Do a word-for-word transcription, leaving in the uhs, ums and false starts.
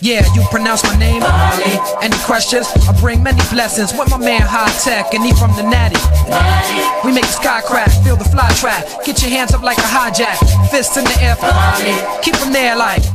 Yeah, you pronounce my name? Marley. Any questions? I bring many blessings with my man High Tech, and he from the Natty. Natty. We make the sky crack, feel the fly track. Get your hands up like a hijack, fists in the air for Marley. Keep them there like